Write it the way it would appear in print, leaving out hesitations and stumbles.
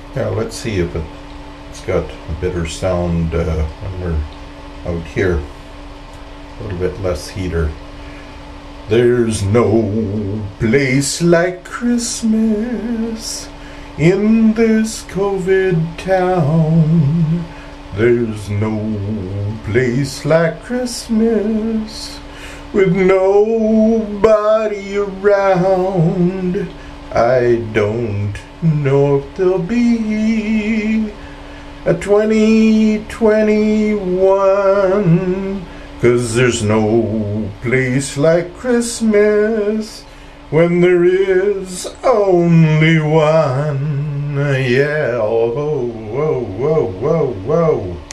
Yeah, let's see if it's got a better sound when we're out here. A little bit less heater. There's no place like Christmas in this COVID town. There's no place like Christmas with nobody around. I don't know if there'll be a 2021, 'cause there's no place like Christmas when there is only one. Yeah, whoa, whoa, whoa, whoa, whoa.